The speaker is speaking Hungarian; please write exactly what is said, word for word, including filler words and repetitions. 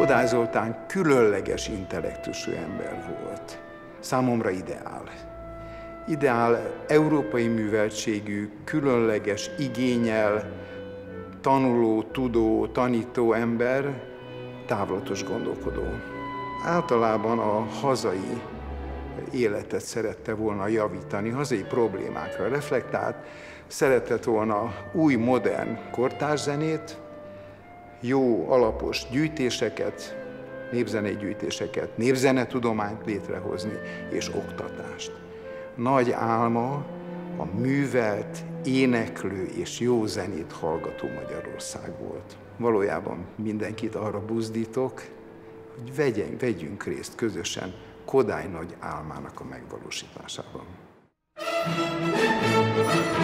Kodály Zoltán különleges intellektusú ember volt. Számomra ideál. Ideál európai műveltségű, különleges igénnyel, tanuló, tudó, tanító ember, távlatos gondolkodó. Általában a hazai életet szerette volna javítani, hazai problémákra reflektált, szeretett volna új, modern kortárszenét, jó, alapos gyűjtéseket, népzenei gyűjtéseket, népzenetudományt létrehozni, és oktatást. Nagy álma a művelt, éneklő és jó zenét hallgató Magyarország volt. Valójában mindenkit arra buzdítok, hogy vegyünk, vegyünk részt közösen Kodály nagy álmának a megvalósításában.